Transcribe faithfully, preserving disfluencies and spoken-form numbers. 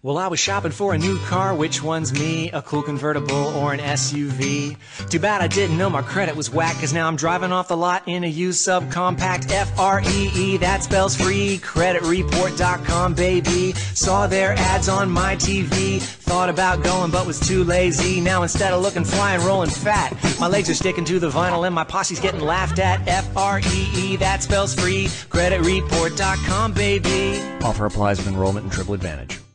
Well, I was shopping for a new car, which one's me? A cool convertible or an S U V? Too bad I didn't know my credit was whack, cause now I'm driving off the lot in a used subcompact. F R E E, that spells free, credit report dot com, baby. Saw their ads on my T V, thought about going but was too lazy. Now instead of looking fly and rolling fat, my legs are sticking to the vinyl and my posse's getting laughed at. F R E E, that spells free, credit report dot com, baby. Offer applies with enrollment and Triple Advantage.